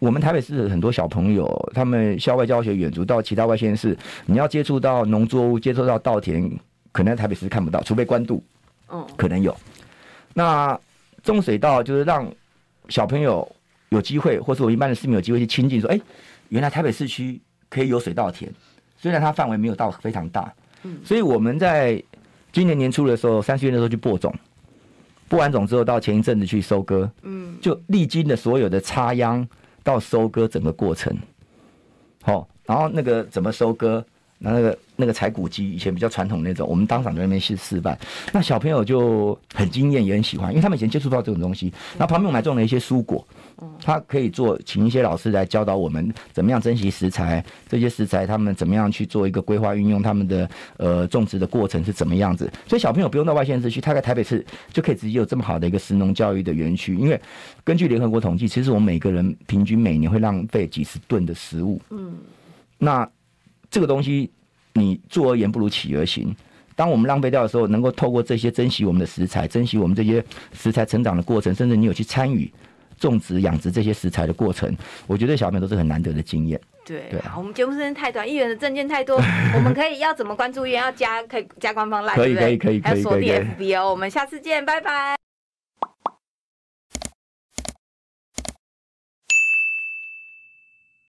我们台北市很多小朋友，他们校外教学远足到其他外县市，你要接触到农作物，接触到稻田，可能在台北市看不到，除非关渡，嗯，可能有。那种水稻就是让小朋友有机会，或是我一般的市民有机会去亲近，说，哎、欸，原来台北市区可以有水稻田，虽然它范围没有到非常大，嗯，所以我们在今年年初的时候，三四月的时候去播种。播完种之后，到前一阵子去收割，嗯，就历经了所有的插秧到收割整个过程，好、哦，然后那个怎么收割，那那个那个采谷机以前比较传统那种，我们当场在那边去示范，那小朋友就很惊艳，也很喜欢，因为他们以前接触到这种东西。那旁边我们还种了一些蔬果，他可以做，请一些老师来教导我们怎么样珍惜食材，这些食材他们怎么样去做一个规划运用，他们的呃种植的过程是怎么样子。所以小朋友不用到外县市去，他在台北市就可以直接有这么好的一个食农教育的园区。因为根据联合国统计，其实我们每个人平均每年会浪费几十吨的食物。嗯，那这个东西你坐而言不如起而行。当我们浪费掉的时候，能够透过这些珍惜我们的食材，珍惜我们这些食材成长的过程，甚至你有去参与种植、养殖这些食材的过程，我觉得小朋友都是很难得的经验。 对，对啊，我们节目时间太短，议员的证件太多，我们可以要怎么关注议员？要加可以加官方 LINE， 可以可以可以可以， 还有锁定 F B 哦。我们下次见，拜拜。